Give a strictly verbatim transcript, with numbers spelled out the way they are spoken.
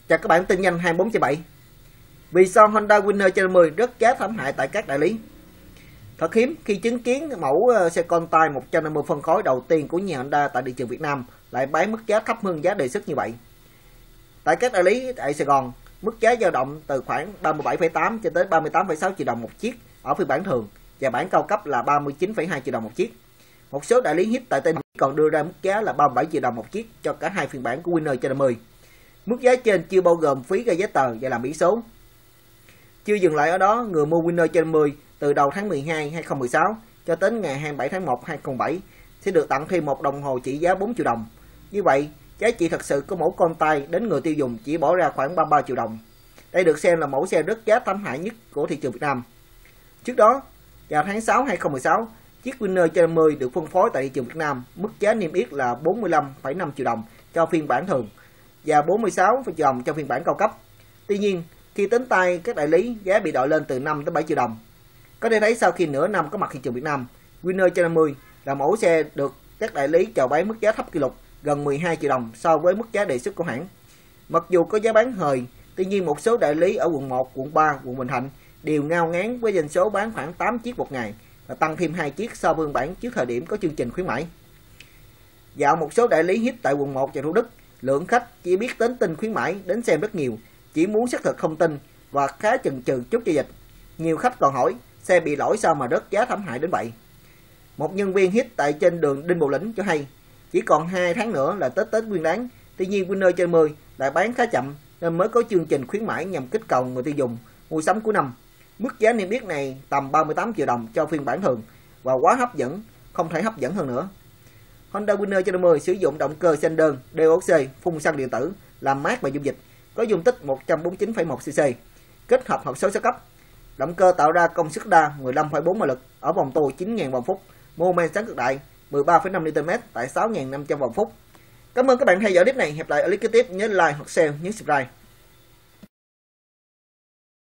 Chào các bạn, tin nhanh hai mươi bốn trên bảy. Vì sao Honda Winner trên năm mươi rớt giá thảm hại tại các đại lý? Thật hiếm khi chứng kiến mẫu xe con tay một trăm năm mươi phân khối đầu tiên của nhà Honda tại thị trường Việt Nam lại bán mức giá thấp hơn giá đề xuất như vậy. Tại các đại lý tại Sài Gòn, mức giá dao động từ khoảng ba mươi bảy phẩy tám cho tới ba mươi tám phẩy sáu triệu đồng một chiếc ở phiên bản thường và bản cao cấp là ba mươi chín phẩy hai triệu đồng một chiếc. Một số đại lý hit tại Tây Bắc còn đưa ra mức giá là ba mươi bảy triệu đồng một chiếc cho cả hai phiên bản của Winner trên năm mươi. Mức giá trên chưa bao gồm phí gây giấy tờ và làm biển số. Chưa dừng lại ở đó, người mua Winner trên năm mươi từ đầu tháng mười hai năm hai nghìn không trăm mười sáu cho đến ngày hai mươi bảy tháng một năm hai nghìn không trăm lẻ bảy sẽ được tặng thêm một đồng hồ trị giá bốn triệu đồng. Như vậy, giá trị thật sự của mẫu con tay đến người tiêu dùng chỉ bỏ ra khoảng ba mươi ba triệu đồng. Đây được xem là mẫu xe rớt giá thảm hại nhất của thị trường Việt Nam. Trước đó, vào tháng sáu năm hai nghìn không trăm mười sáu, chiếc Winner trên năm mươi được phân phối tại thị trường Việt Nam, mức giá niêm yết là bốn mươi lăm phẩy năm triệu đồng cho phiên bản thường và bốn mươi sáu triệu đồng cho phiên bản cao cấp. Tuy nhiên, khi tính tay các đại lý, giá bị đội lên từ năm đến bảy triệu đồng. Có thể thấy sau khi nửa năm có mặt thị trường Việt Nam, Winner trên năm mươi là mẫu xe được các đại lý chào bán mức giá thấp kỷ lục gần mười hai triệu đồng so với mức giá đề xuất của hãng. Mặc dù có giá bán hời, tuy nhiên một số đại lý ở quận một, quận ba, quận Bình Thạnh đều ngao ngán với doanh số bán khoảng tám chiếc một ngày và tăng thêm hai chiếc so với bản trước thời điểm có chương trình khuyến mãi. Dạo một số đại lý hit tại quận một và Thủ Đức, lượng khách chỉ biết đến tin khuyến mãi đến xem rất nhiều, chỉ muốn xác thực không tin và khá chần chừ chút giao dịch. Nhiều khách còn hỏi xe bị lỗi sao mà rớt giá thảm hại đến vậy. Một nhân viên hit tại trên đường Đinh Bộ Lĩnh cho hay chỉ còn hai tháng nữa là Tết Tết Nguyên Đán, tuy nhiên Winner trên năm mươi lại bán khá chậm nên mới có chương trình khuyến mãi nhằm kích cầu người tiêu dùng mua sắm cuối năm. Mức giá niêm yết này tầm ba mươi tám triệu đồng cho phiên bản thường và quá hấp dẫn, không thể hấp dẫn hơn nữa. Honda Winner trên năm mươi sử dụng động cơ xanh đơn đê o xê phun xăng điện tử làm mát và dung dịch, có dung tích một trăm bốn mươi chín phẩy một xê xê, kết hợp hộp số sáu cấp. Động cơ tạo ra công suất đa mười lăm phẩy bốn mã lực ở vòng tua chín nghìn vòng phút, mô men sáng cực đại mười ba phẩy năm Newton mét tại sáu nghìn năm trăm vòng phút. Cảm ơn các bạn theo dõi clip này. Hẹn lại ở clip kế tiếp, nhớ like hoặc share, nhấn subscribe.